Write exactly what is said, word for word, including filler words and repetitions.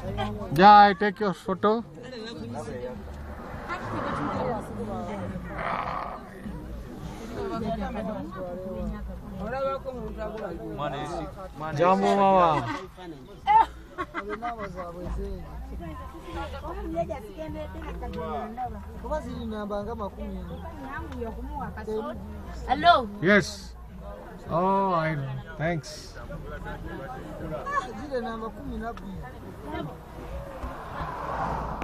Yeah, I take your photo. Jambo mama. Hello. Yes. Oh, I thanks. Zile namba kumi na mbili.